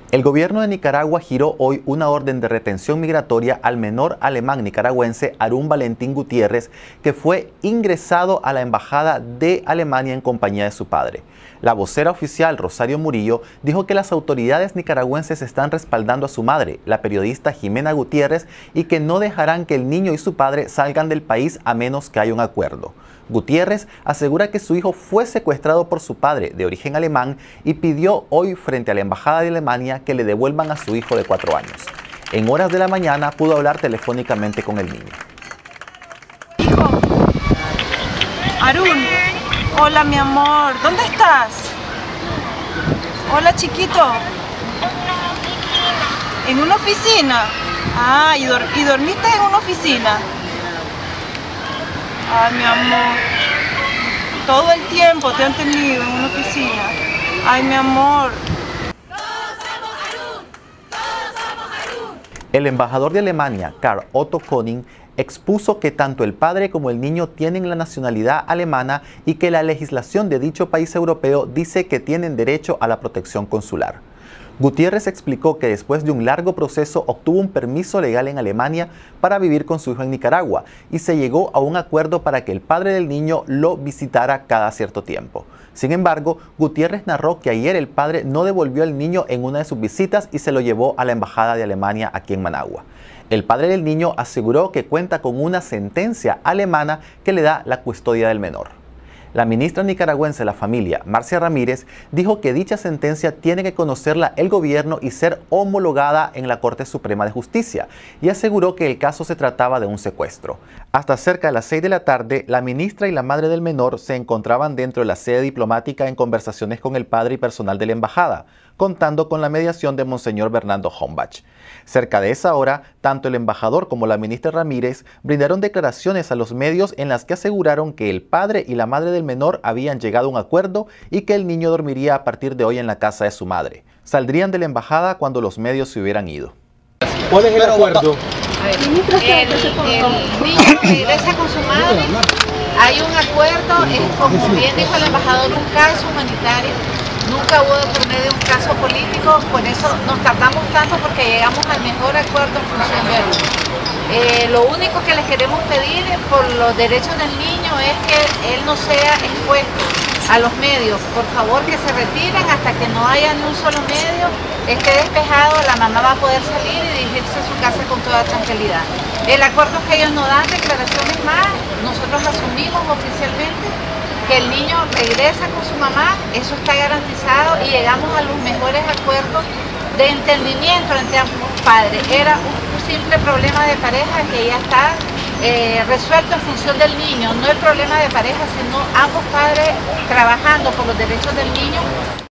El gobierno de Nicaragua giró hoy una orden de retención migratoria al menor alemán nicaragüense Harún Valentín Gutiérrez, que fue ingresado a la embajada de Alemania en compañía de su padre. La vocera oficial Rosario Murillo dijo que las autoridades nicaragüenses están respaldando a su madre, la periodista Jimena Gutiérrez, y que no dejarán que el niño y su padre salgan del país a menos que haya un acuerdo. Gutiérrez asegura que su hijo fue secuestrado por su padre, de origen alemán, y pidió hoy frente a la embajada de Alemania que le devuelvan a su hijo de 4 años. En horas de la mañana pudo hablar telefónicamente con el niño. Hijo, Harún, hola mi amor, ¿dónde estás? Hola chiquito. ¿En una oficina? Ah, ¿y dormiste en una oficina? Ay, mi amor, todo el tiempo te han tenido en una oficina. Ay, mi amor. El embajador de Alemania, Karl Otto Koning, expuso que tanto el padre como el niño tienen la nacionalidad alemana y que la legislación de dicho país europeo dice que tienen derecho a la protección consular. Gutiérrez explicó que después de un largo proceso obtuvo un permiso legal en Alemania para vivir con su hijo en Nicaragua y se llegó a un acuerdo para que el padre del niño lo visitara cada cierto tiempo. Sin embargo, Gutiérrez narró que ayer el padre no devolvió al niño en una de sus visitas y se lo llevó a la embajada de Alemania aquí en Managua. El padre del niño aseguró que cuenta con una sentencia alemana que le da la custodia del menor. La ministra nicaragüense de la familia, Marcia Ramírez, dijo que dicha sentencia tiene que conocerla el gobierno y ser homologada en la Corte Suprema de Justicia, y aseguró que el caso se trataba de un secuestro. Hasta cerca de las 6 de la tarde, la ministra y la madre del menor se encontraban dentro de la sede diplomática en conversaciones con el padre y personal de la embajada, contando con la mediación de Monseñor Bernardo Hombach. Cerca de esa hora, tanto el embajador como la ministra Ramírez brindaron declaraciones a los medios en las que aseguraron que el padre y la madre del menor habían llegado a un acuerdo y que el niño dormiría a partir de hoy en la casa de su madre. Saldrían de la embajada cuando los medios se hubieran ido. ¿Cuál es el acuerdo? El niño regresa con su madre, hay un acuerdo, como bien dijo el embajador, un caso humanitario, nunca hubo por medio de un caso político, por eso nos tardamos tanto porque llegamos al mejor acuerdo en función de Harún. Lo único que les queremos pedir por los derechos del niño es que él no sea expuesto a los medios, por favor que se retiren hasta que no haya ni un solo medio, esté despejado, la mamá va a poder salir y dirigirse a su casa con toda tranquilidad. El acuerdo es que ellos no dan declaraciones más, nosotros asumimos oficialmente que el niño regresa con su mamá, eso está garantizado y llegamos a los mejores acuerdos de entendimiento entre ambos padres. Era un simple problema de pareja que ya está resuelto en función del niño, no el problema de pareja, sino ambos padres trabajando por los derechos del niño.